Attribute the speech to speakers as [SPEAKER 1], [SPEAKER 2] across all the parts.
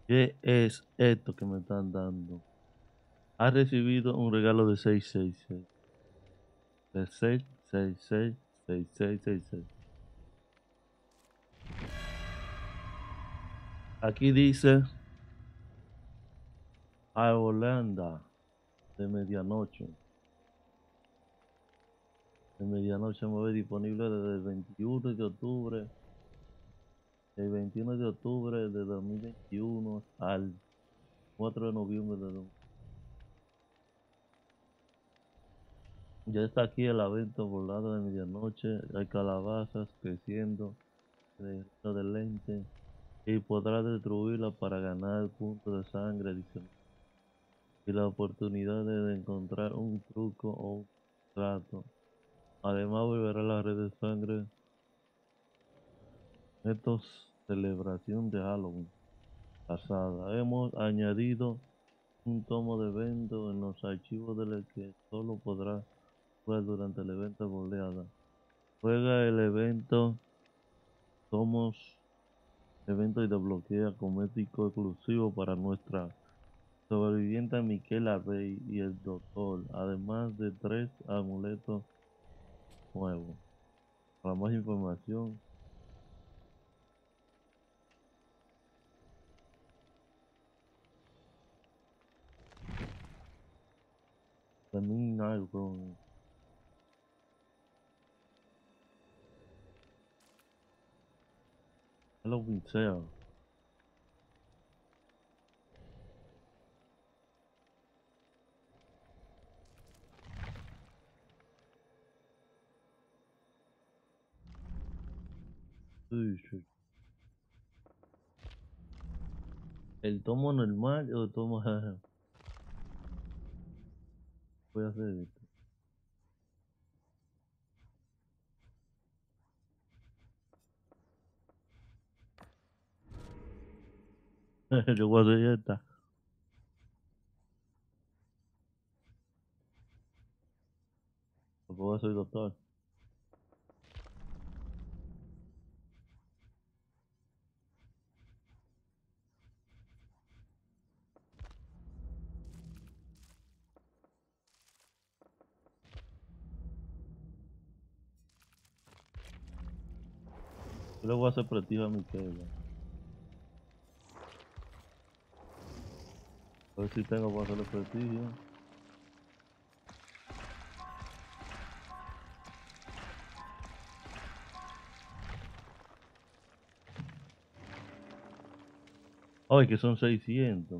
[SPEAKER 1] ¿Qué es esto que me están dando? Ha recibido un regalo de 666. De 666, 6666. Aquí dice a Holanda de medianoche. De medianoche me ve disponible desde el 21 de octubre. El 21 de octubre de 2021 al 4 de noviembre de 2021. Ya está aquí el evento volado de medianoche. Hay calabazas creciendo dentro del lente y podrás destruirla para ganar puntos de sangre adicional y la oportunidad de encontrar un truco o un trato. Además, volverá a la red de sangre. Esto es celebración de Halloween pasada. Hemos añadido un tomo de evento en los archivos del que solo podrá jugar durante el evento boleada. Juega el evento, somos evento y desbloquea cosmético exclusivo para nuestra sobreviviente Miquela Rey y el doctor, además de 3 amuletos nuevos. Para más información, también algo con Halloween Sale. Sí, sí. El tomo normal o el tomo voy a hacer esto. Yo voy a hacer esta. Porque voy a ser doctor. Yo le voy a hacer prestigio a Miquela. A ver si tengo para hacerle prestigio. Ay, que son 600.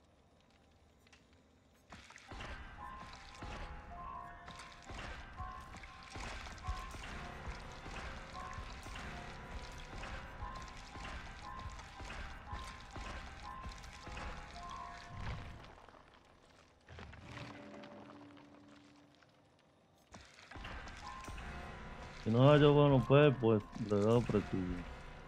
[SPEAKER 1] Si no yo bueno pues le doy prestigio.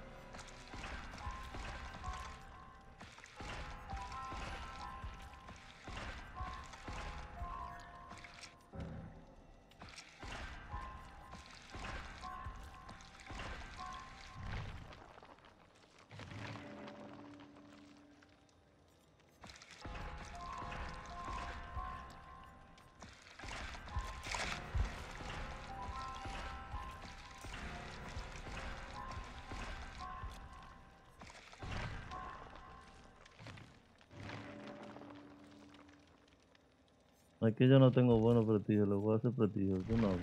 [SPEAKER 1] Aquí yo no tengo buenos prestigios, le voy a hacer prestigio. Tú no.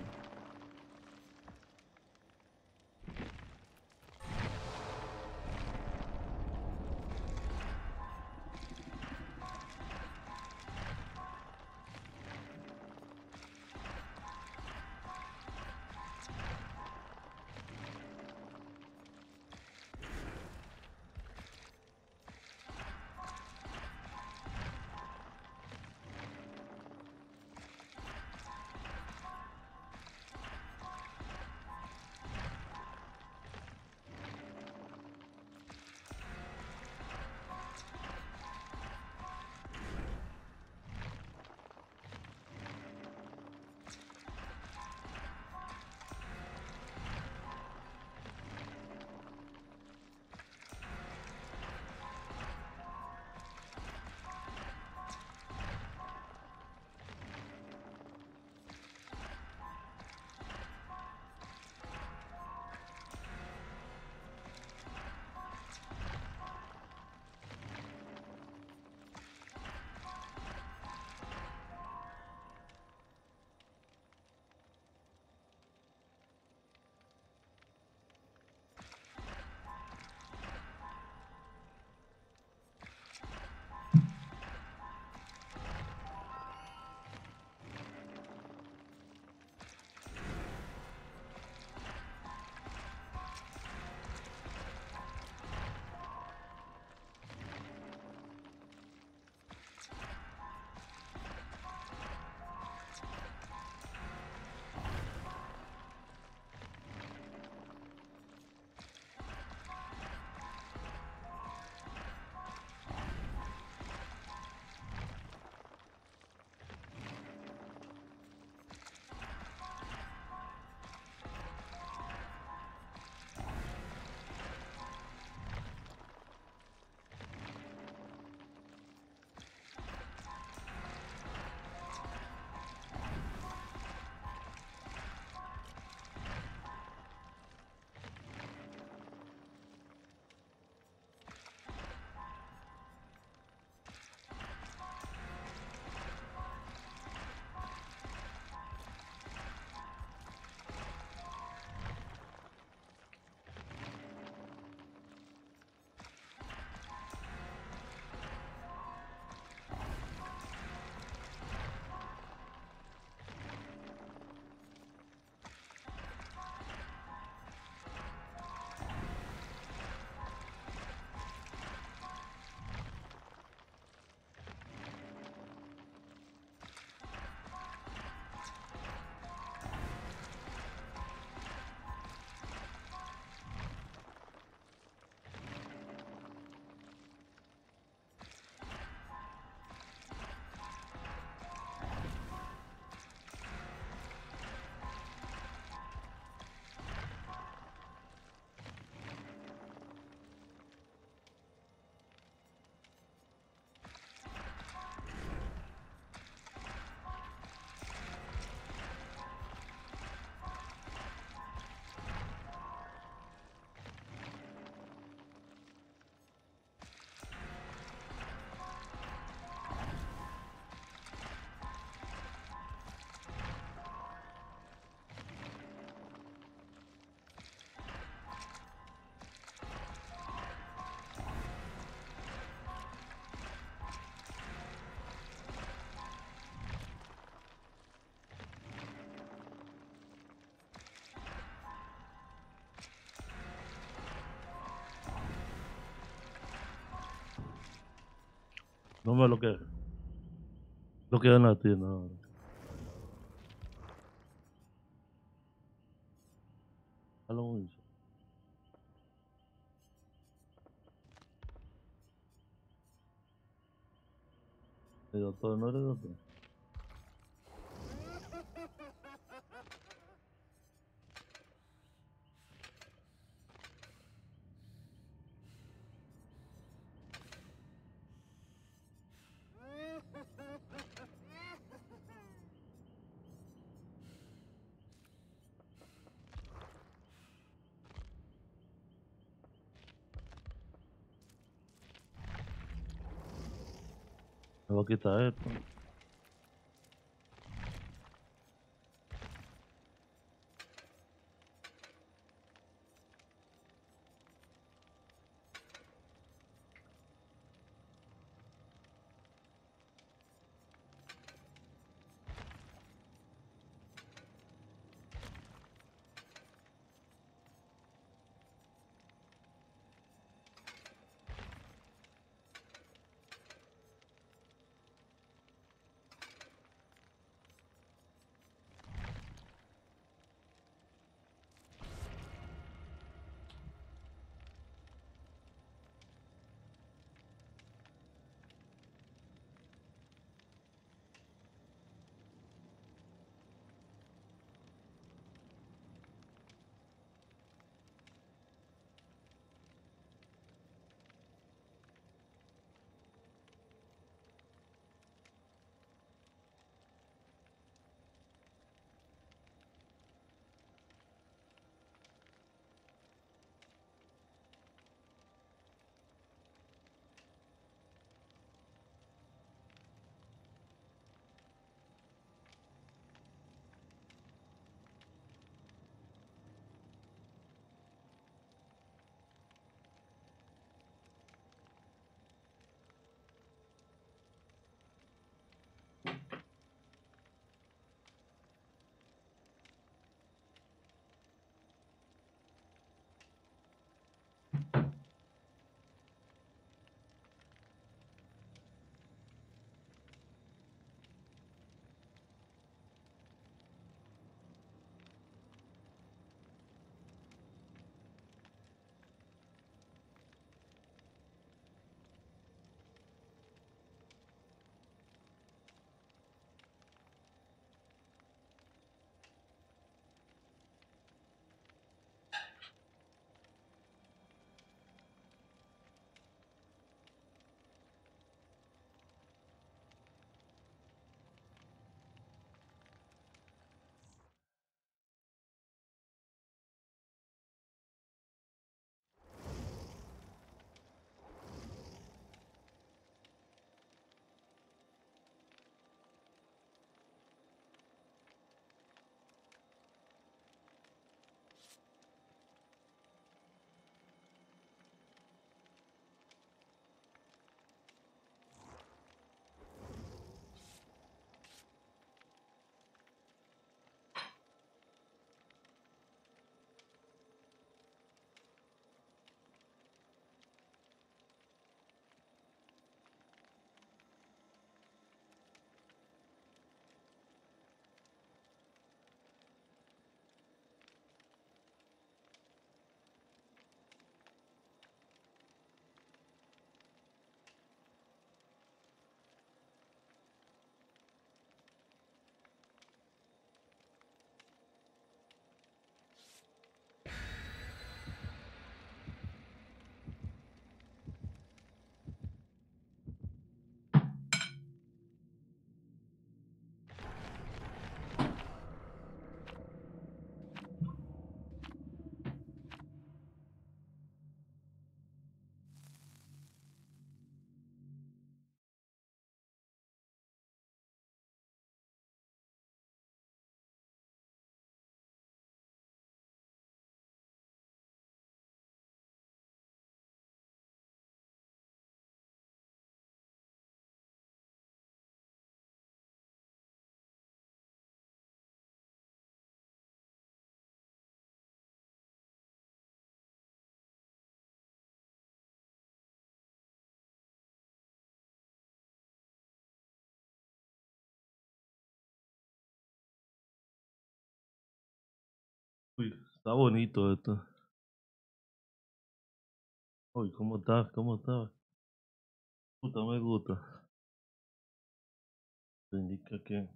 [SPEAKER 1] No me lo que hay en la tienda ahora. Halloween. El doctor, ¿no eres doctor? Me voy a quitar esto. Está bonito esto. Uy, ¿cómo está? ¿Cómo está? Puta, me gusta. Te indica que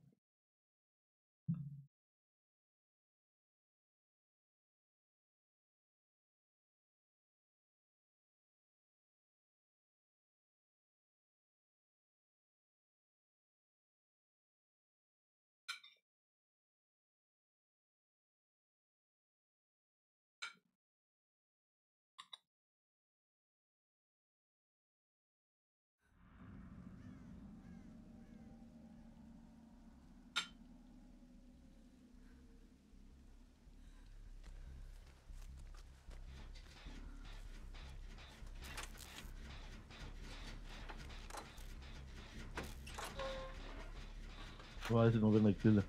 [SPEAKER 1] va a ver si no viene el killer.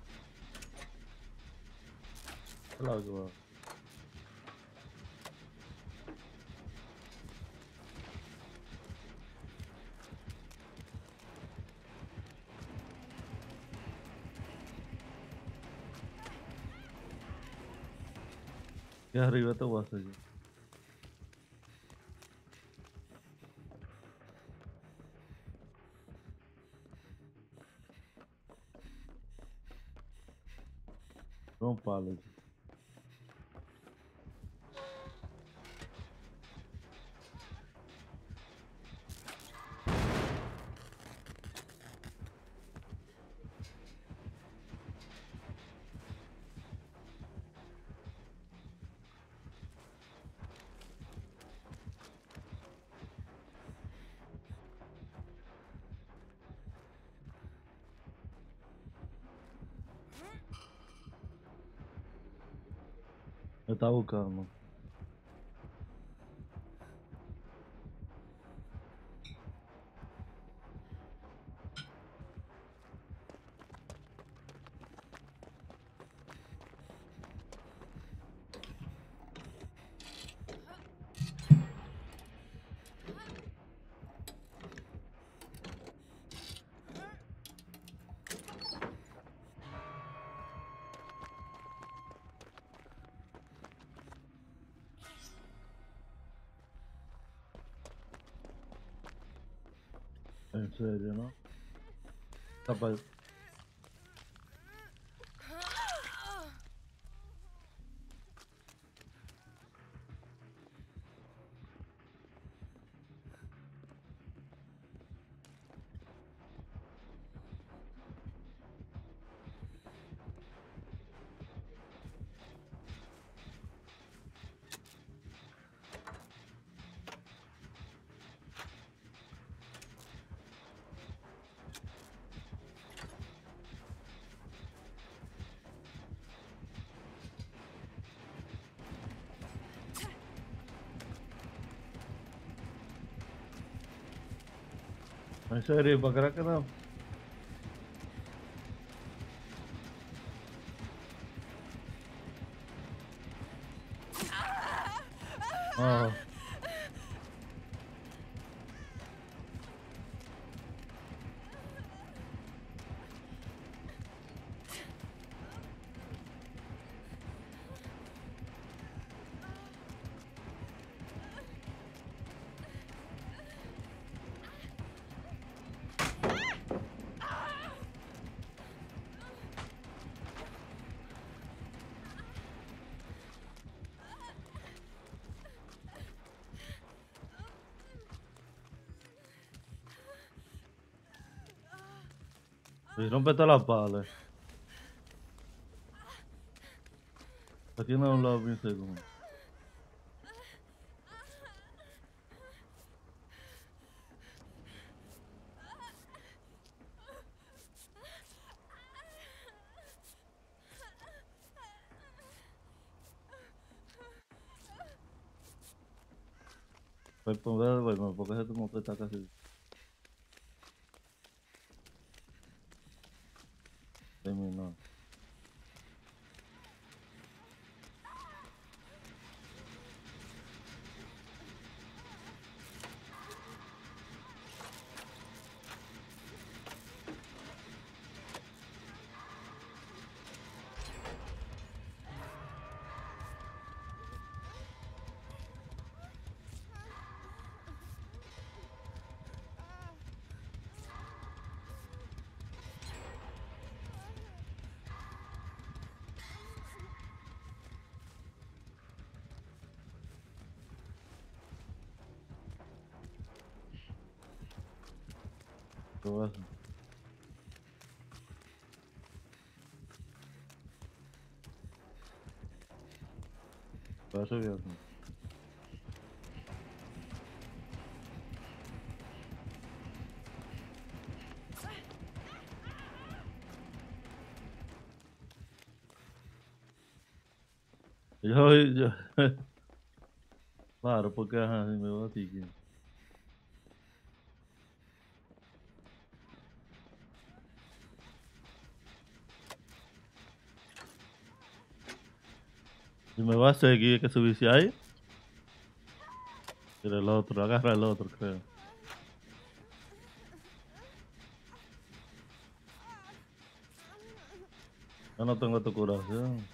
[SPEAKER 1] Claro que va. Y arriba te voy a hacer yo. Son palos. Me está buscando. En serio, ¿no? Está pa- En serio, ¿para creer que no? Ah, y rompete la pala. Aquí no he hablado bien segundo. Pues bueno, porque ese como que está casi terminado. ¿Qué vas a hacer? ¿Qué vas a seguir haciendo? Yo, claro, porque ajá, si me voy a seguir. Si me va a seguir, hay que subirse ahí. Y el otro, agarra el otro, creo. Yo no tengo tu curación.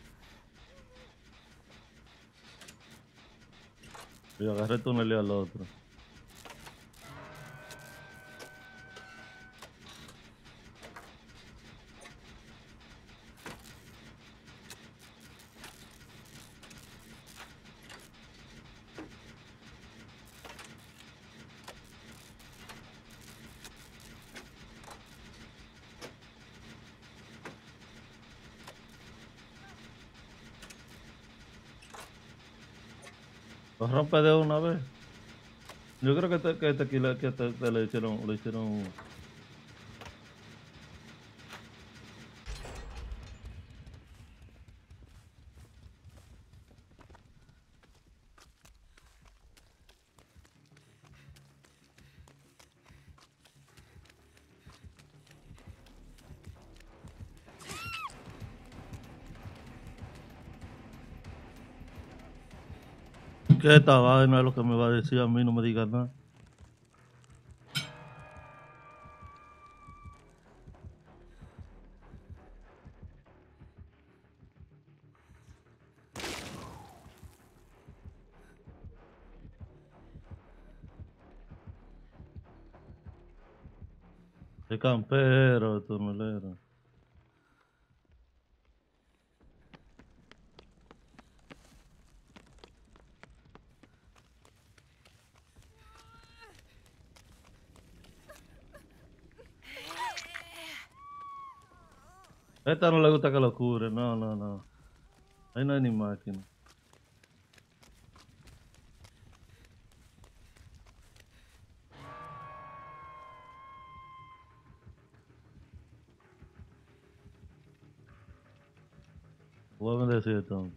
[SPEAKER 1] Yo agarré el túnel y al otro. Lo rompe de una vez. Yo creo que aquí que le hicieron. Que esta vaina es lo que me va a decir a mí, no me digas nada. De campero, de tunelero. A esta no le gusta que lo cure, no, no, no. Ahí no hay ni máquina. Voy a decir entonces.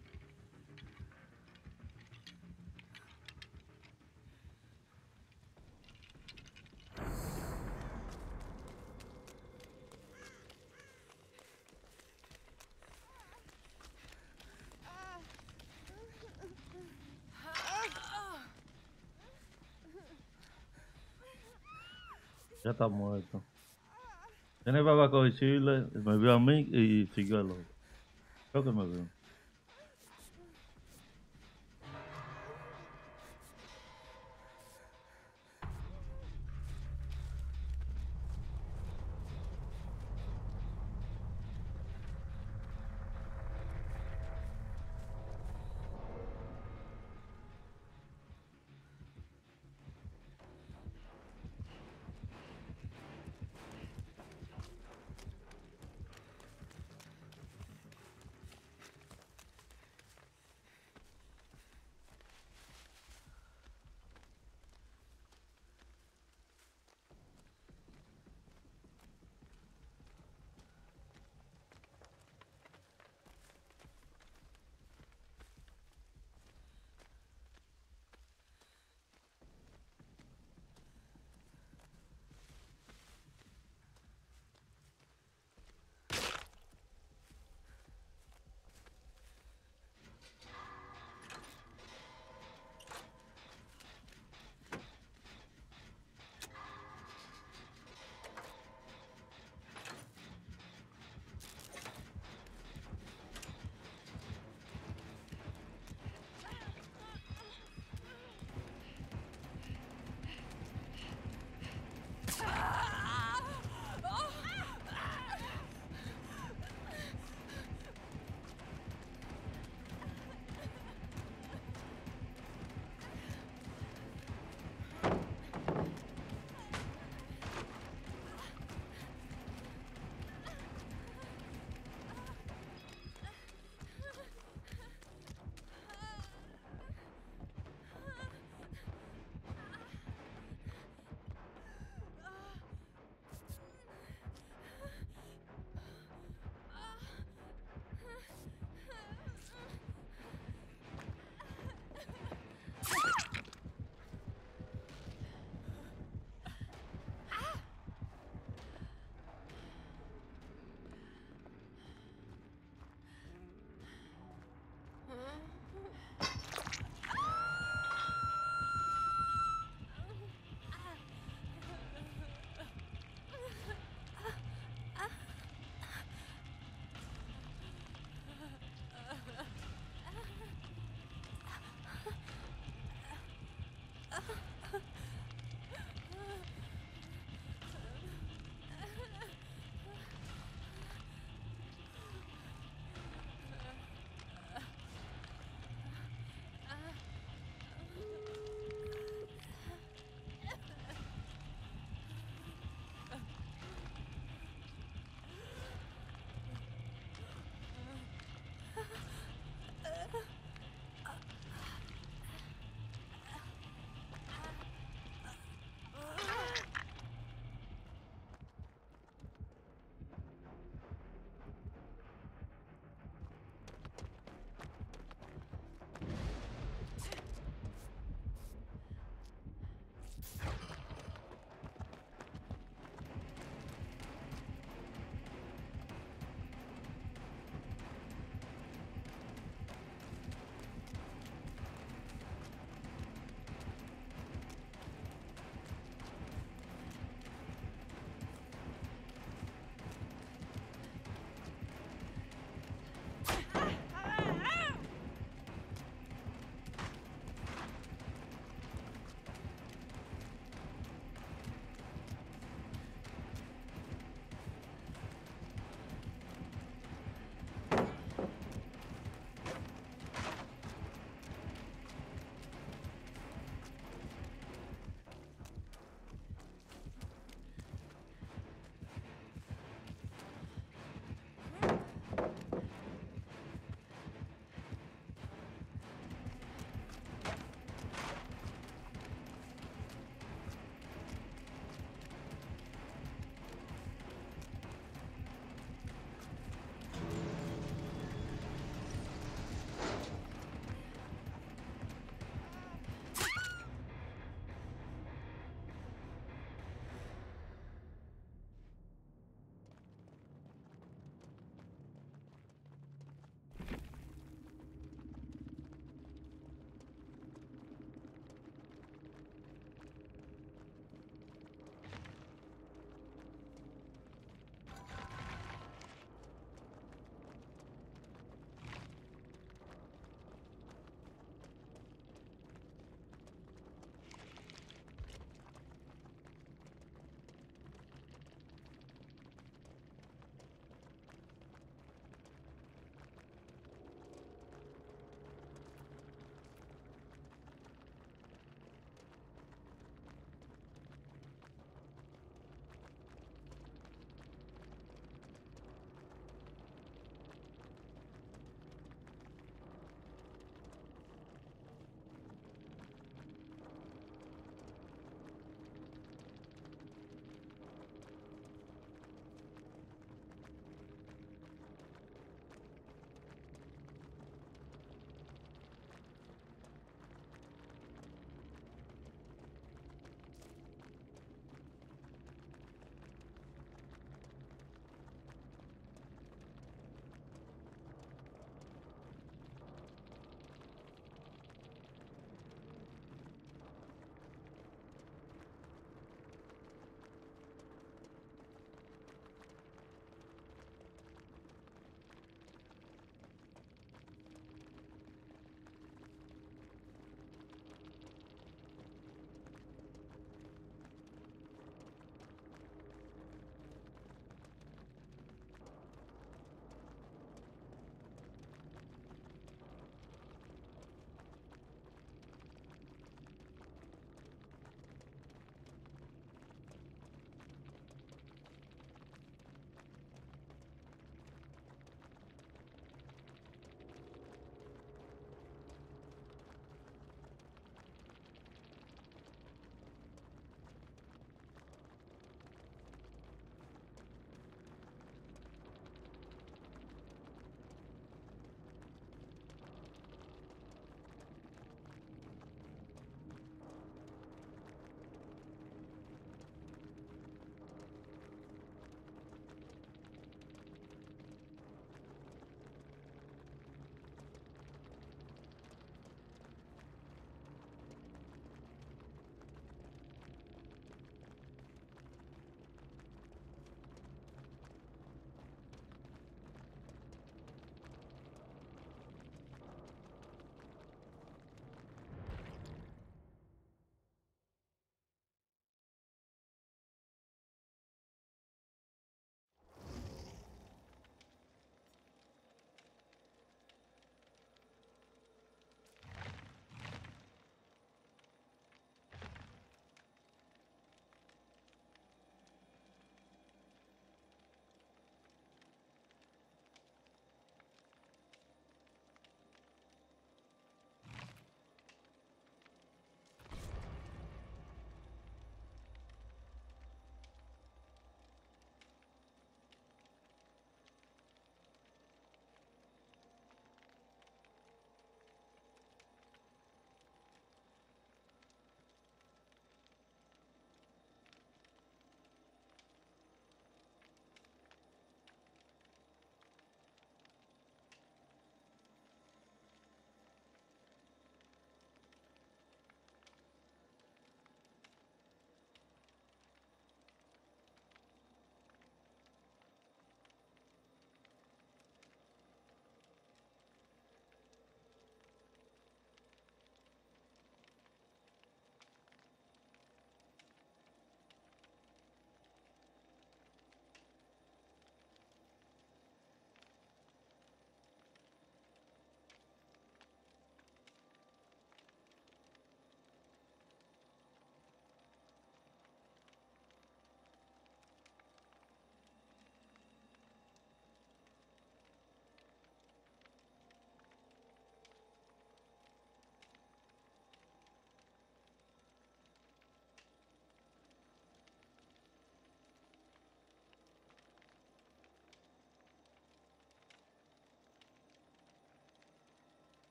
[SPEAKER 1] Ya está muerto. Tiene barbacoa y chile, me vio a mí y siguió al otro. Creo que me vio.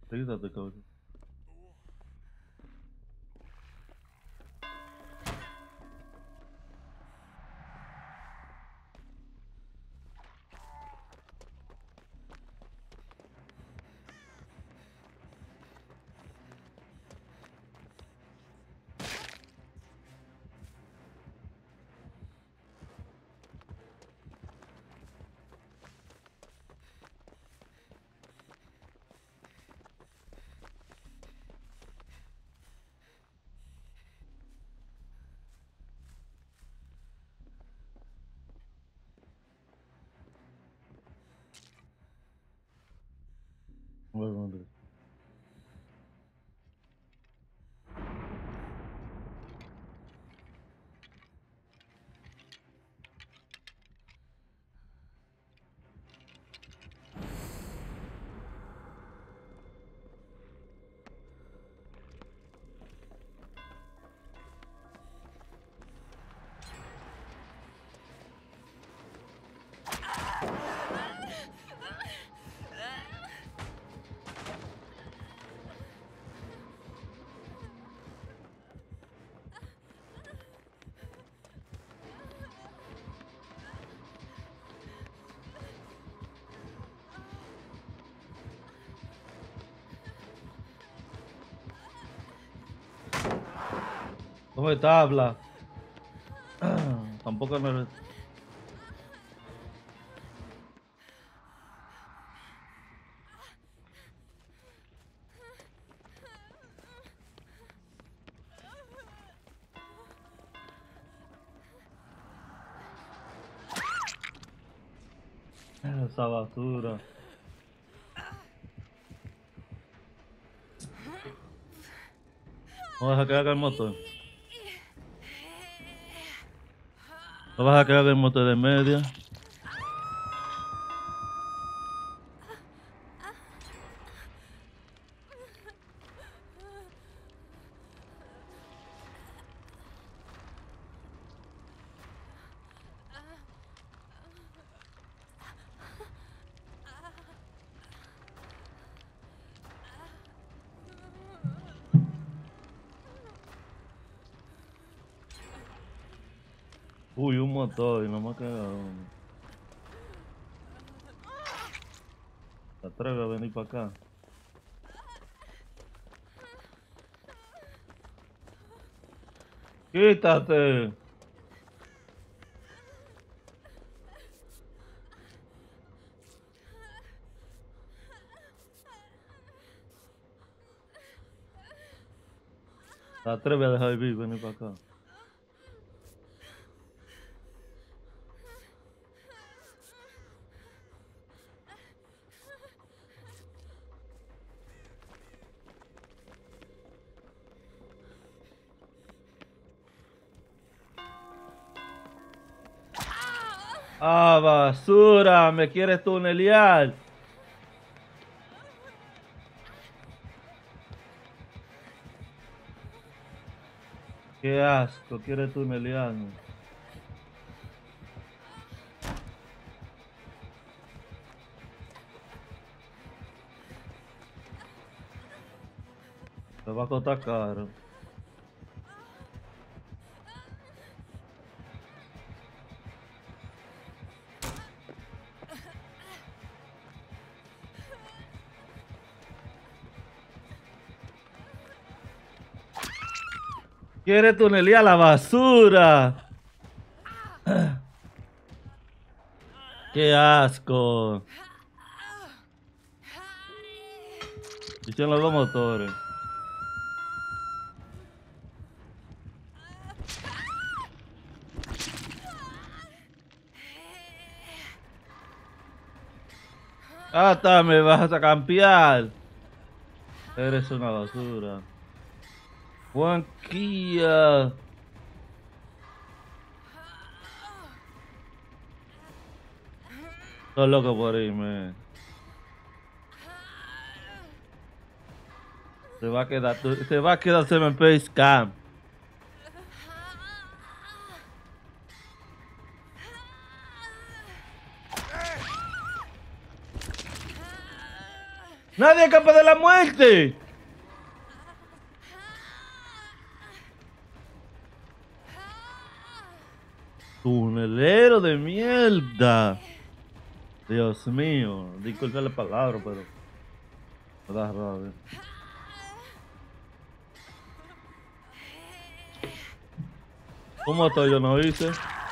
[SPEAKER 1] Quítate, cabrón. Bueno, Andrés. ¿Cómo está, habla? Tampoco me... Esa basura. ¿No vas a quedar el motor? ¿No vas a quedar el motor de media? Uy, un motor y no me queda uno. ¿Te atreves a venir para acá? ¡Quítate! ¿Te atreves a dejar de vivir, venir para acá? ¡Ah, basura! ¿Me quieres tunelear? ¡Qué asco! ¿Quieres tunelearme? Te va a costar caro. ¿Quieres tunelear la basura? ¡Qué asco! Hicieron los dos motores. ¡Hasta me vas a campear! Eres una basura. Juanquilla. Estoy loco por irme. Se va a quedar Seven Face Camp. ¡Nadie escapa de la muerte! Tunelero de mierda. Dios mío, disculpe la palabra, pero me da rabia. ¿Cómo estoy? Yo no hice.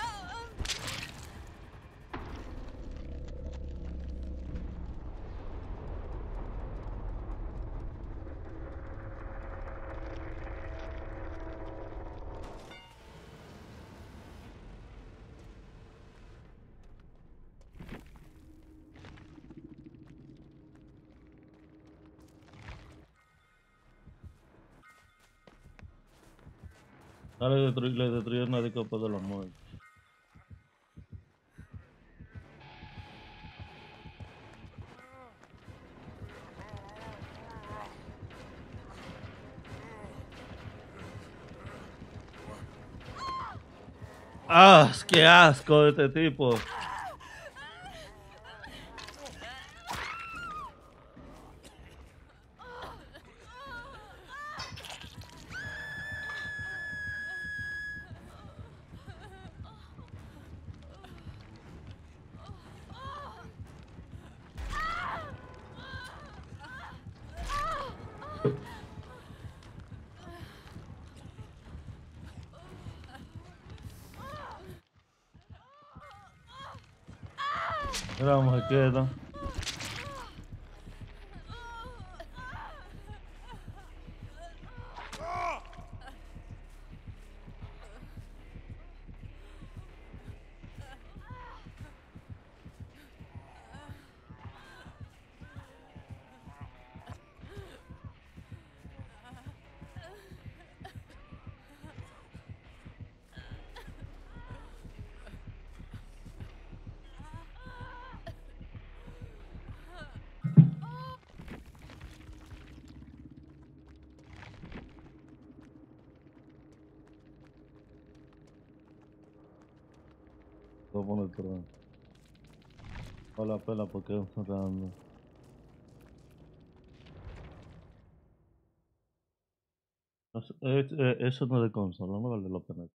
[SPEAKER 1] Le destruyó nadie capaz de la muerte. ¡Ah! ¡Qué asco de este tipo! Mira cómo se queda. Voy a poner atrás. Vale la pena porque es grande. Eso no es de consola, no vale la pena.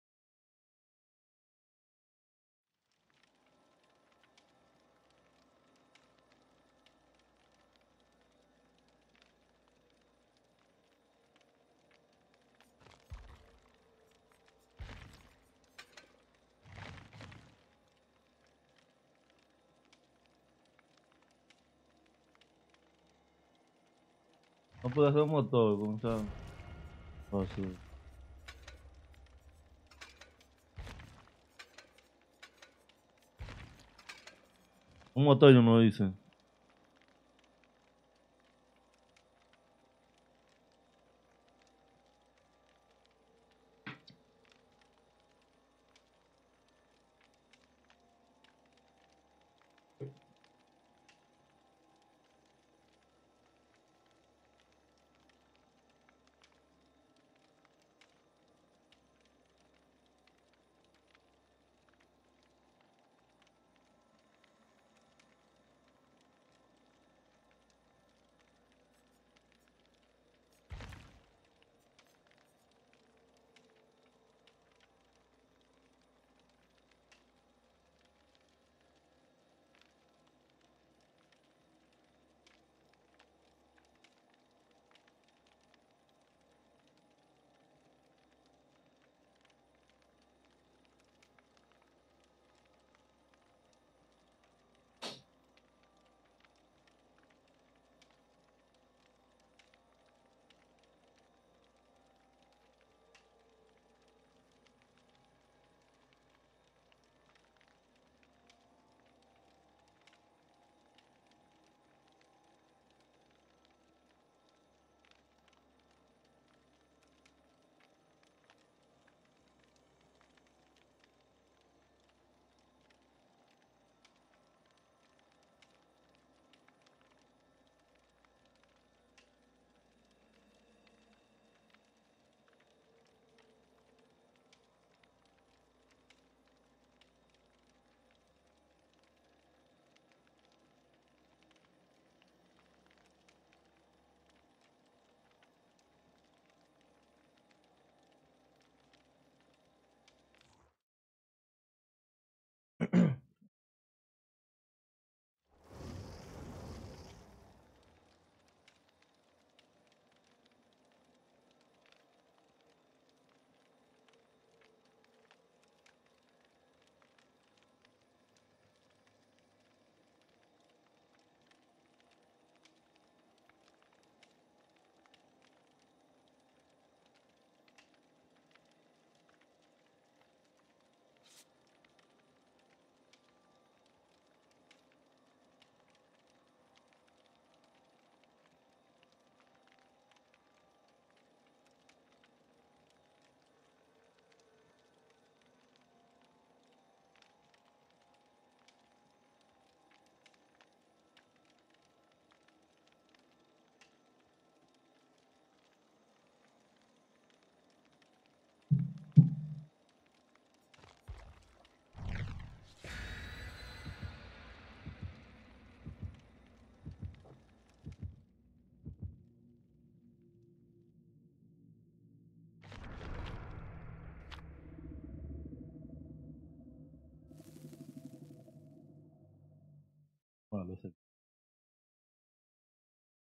[SPEAKER 1] No puede ser un motor, como sea. Fácil. Un motor yo no hice.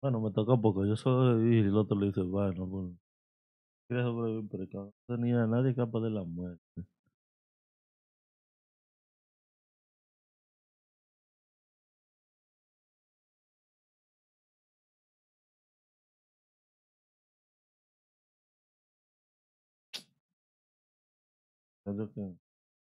[SPEAKER 1] Bueno, me tocó porque yo soy y el otro le dice, bueno, pues, quieres sobrevivir, pero que no tenía nadie capaz de la muerte. Creo que,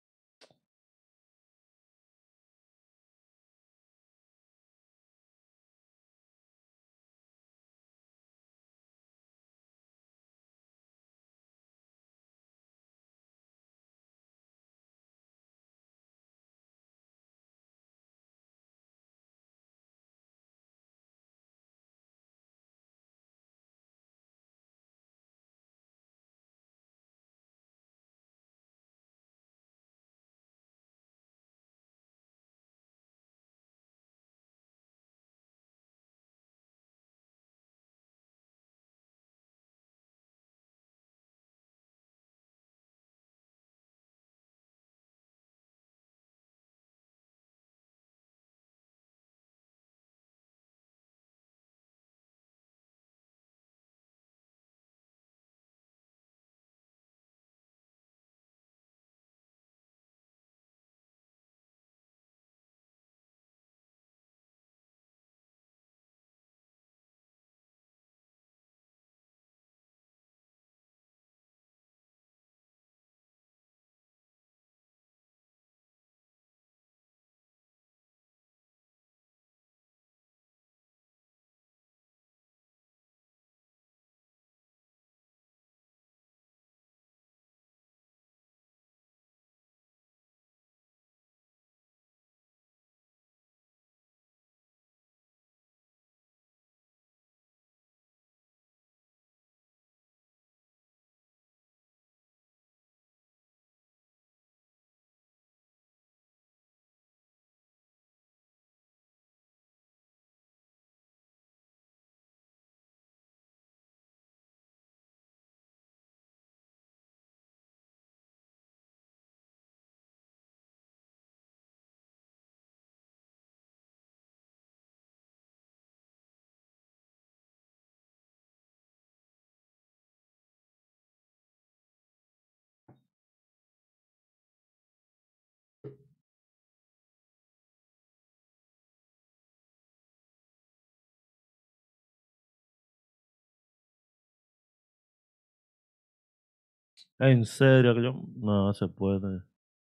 [SPEAKER 1] en serio, que yo, no se puede.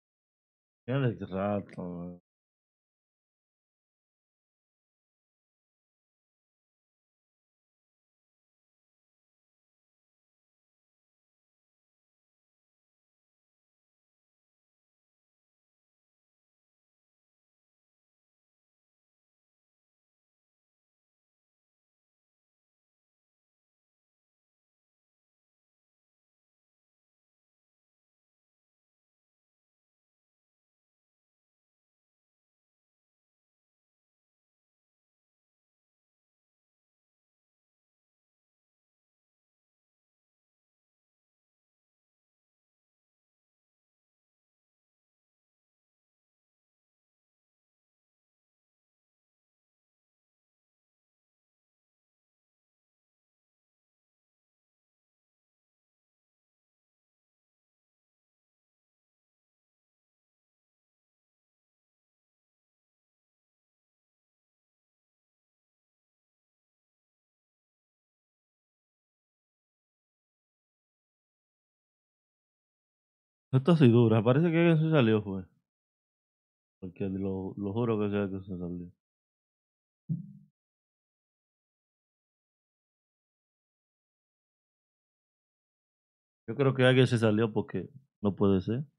[SPEAKER 1] Mira el rato, man. Esto sí dura, parece que alguien se salió, fue. Porque lo juro que sea que se salió. Yo creo que alguien se salió porque no puede ser.